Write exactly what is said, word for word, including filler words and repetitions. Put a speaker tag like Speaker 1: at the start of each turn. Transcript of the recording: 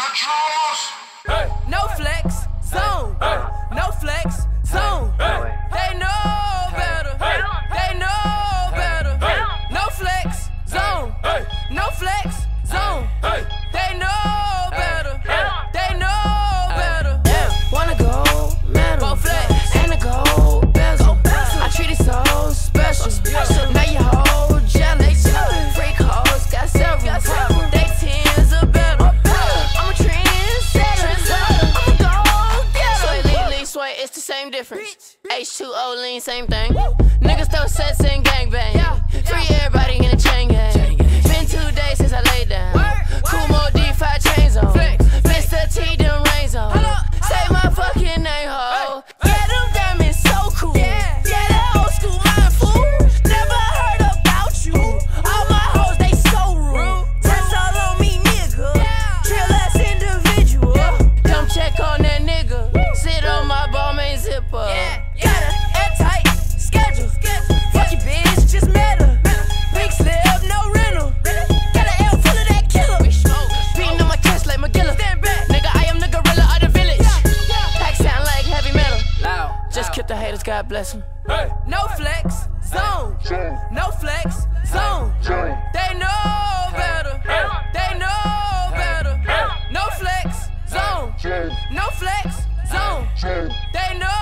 Speaker 1: Hey.
Speaker 2: No flex, zone.
Speaker 1: Hey.
Speaker 2: No flex, zone.
Speaker 1: Hey.
Speaker 2: They know better.
Speaker 1: Hey.
Speaker 2: They know better.
Speaker 1: Hey.
Speaker 2: No flex, zone.
Speaker 1: Hey.
Speaker 2: No flex, zone.
Speaker 1: Hey.
Speaker 2: They know better.
Speaker 1: Hey.
Speaker 2: They know better.
Speaker 3: Yeah, wanna go metal
Speaker 2: Go flex.
Speaker 3: and a gold bezel. I treat it so special. Now your whole jealous. Freak hoes got several. They tens are better. I'm a trendsetter. I'm a gold getter. Sway, lean, lean, sway, it's the same difference. H two O lean, same thing. Niggas throw sets and gangbang. Free everybody in a chain gang. Been two days since I laid down. Kumo D five chains on. Mister T them rains on. Say my fucking name, ho. Yeah, them diamonds so cool. Yeah, that old school mind fool. Never heard about you. All my hoes, they so rude. That's all on me, nigga. Trill ass individual. Come check on that nigga. Sit on my ball main zipper. Got a airtight schedule. Fuck your bitch, just met her. Big slip, no rental. Got an L full of that killer. Beating on my chest like McGilla. Nigga, I am the gorilla of the village. Pack sound like heavy metal. Just kill the haters, God bless them.
Speaker 1: Hey.
Speaker 2: No flex, zone. No flex, zone. They know better. They know better. No flex, zone. No flex, zone. They know